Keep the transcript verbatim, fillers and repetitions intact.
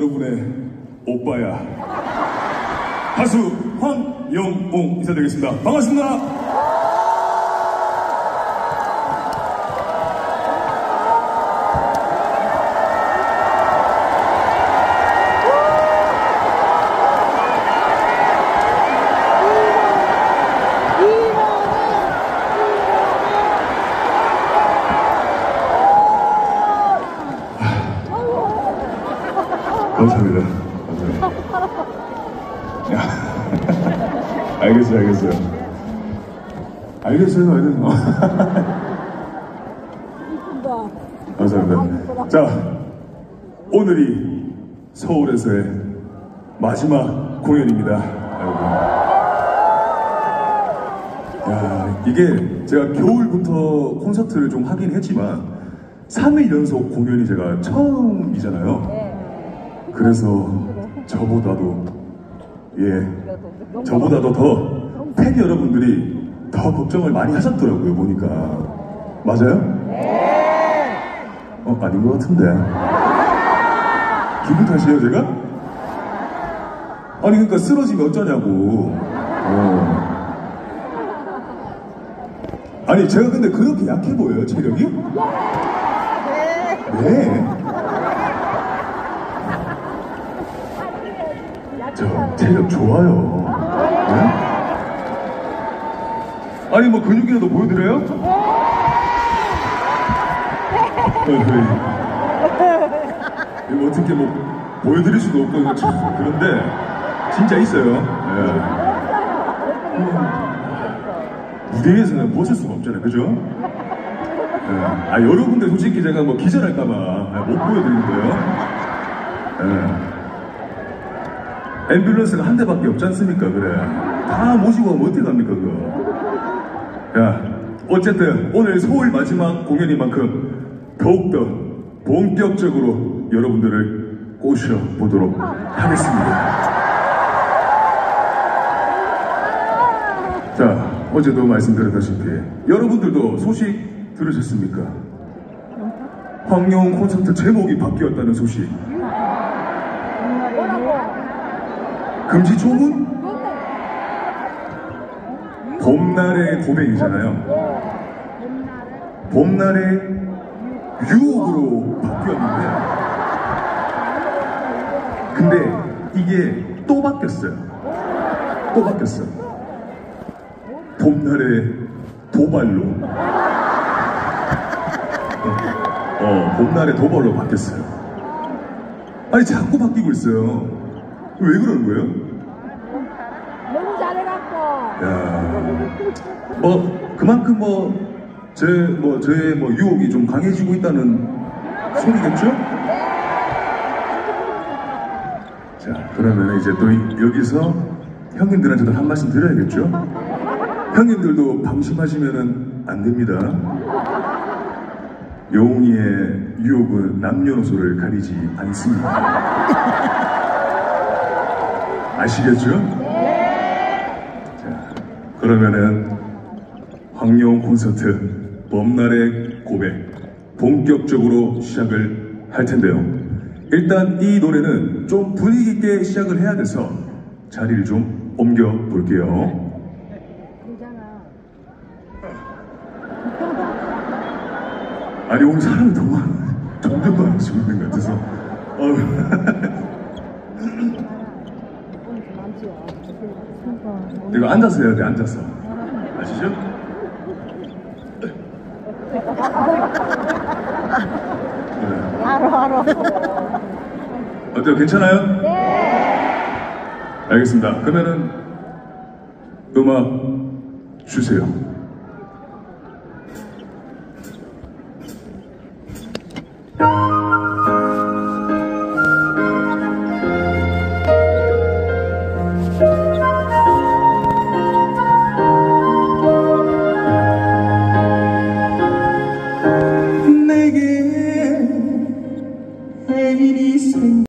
여러분의 오빠야 가수 황영봉 인사드리겠습니다. 반갑습니다. 감사합니다. 감사합니다. 알겠어요, 알겠어요. 알겠어요, 알겠어요. 감사합니다. 자, 오늘이 서울에서의 마지막 공연입니다. 야, 이게 제가 겨울부터 콘서트를 좀 하긴 했지만 삼 일 연속 공연이 제가 처음이잖아요. 그래서 저보다도 예 저보다도 더 팬 여러분들이 더 걱정을 많이 하셨더라고요. 보니까 맞아요? 네. 어 아닌 것 같은데 기분 탓이에요 제가? 아니 그러니까 쓰러지면 어쩌냐고. 어. 아니 제가 근데 그렇게 약해 보여요 체력이? 네. 저 체력 좋아요. 네? 아니 뭐 근육이라도 보여드려요? 이거 어떻게 뭐 보여드릴 수도 없고 이거 참 그런데 진짜 있어요. 네. 무대에서는 보실 수가 없잖아요, 그죠? 네. 아 여러분들 솔직히 제가 뭐 기절할까봐 못 보여드리는 거예요. 네. 앰뷸런스가 한 대밖에 없지 않습니까? 그래. 다 모시고 가면 어떻게 갑니까, 그거? 야, 어쨌든 오늘 서울 마지막 공연인 만큼 더욱더 본격적으로 여러분들을 꼬셔보도록 하겠습니다. 자, 어제도 말씀드렸다시피 여러분들도 소식 들으셨습니까? 황영웅 콘서트 제목이 바뀌었다는 소식. 금지초문? 봄날의 고백이잖아요. 봄날의 유혹으로 바뀌었는데 근데 이게 또 바뀌었어요. 또 바뀌었어요. 봄날의 도발로 어, 봄날의 도발로 바뀌었어요. 아니 자꾸 바뀌고 있어요. 왜 그러는 거예요? 너무 잘해갖고. 야, 뭐 그만큼 뭐 제 뭐 저의 뭐 유혹이 좀 강해지고 있다는 소리겠죠? 자, 그러면 이제 또 여기서 형님들한테도 한 말씀 드려야겠죠? 형님들도 방심하시면은 안 됩니다. 영웅이의 유혹은 남녀노소를 가리지 않습니다. 아시겠죠? 네. 자, 그러면은 황영웅 콘서트 봄날의 고백 본격적으로 시작을 할 텐데요. 일단 이 노래는 좀 분위기 있게 시작을 해야 돼서 자리를 좀 옮겨 볼게요. 아니 오늘 사람이 너무 점점 많아지고 있는 것 같아서 이거 앉아서 해야 돼. 앉아서 아시죠? 알어 알어. 어때요? 괜찮아요? 네. 알겠습니다. 그러면은 음악 주세요.